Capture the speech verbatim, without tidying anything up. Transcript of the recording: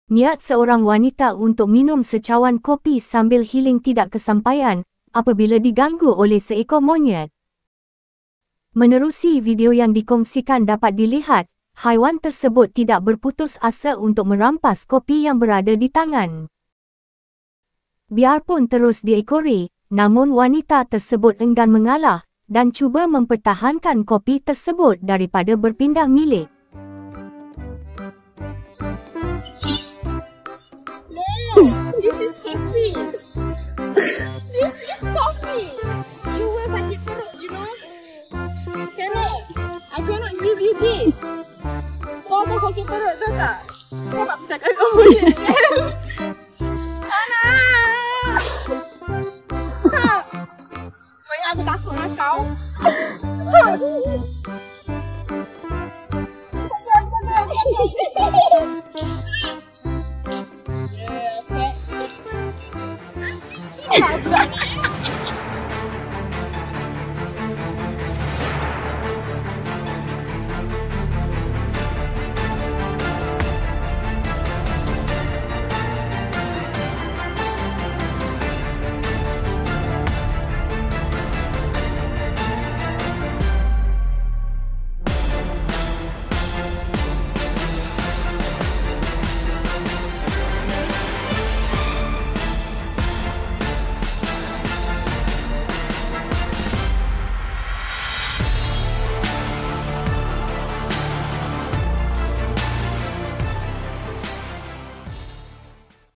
Niat seorang wanita untuk minum secawan kopi sambil healing tidak kesampaian apabila diganggu oleh seekor monyet. Menerusi video yang dikongsikan dapat dilihat, haiwan tersebut tidak berputus asa untuk merampas kopi yang berada di tangan. Biarpun terus diekori, namun wanita tersebut enggan mengalah dan cuba mempertahankan kopi tersebut daripada berpindah milik. This is coffee. This is coffee. You will sakit perut, you know. Cannot. I cannot give you this. Kau akan sakit perut, tahu tak? Kau nak bercakap dengan monyet kan?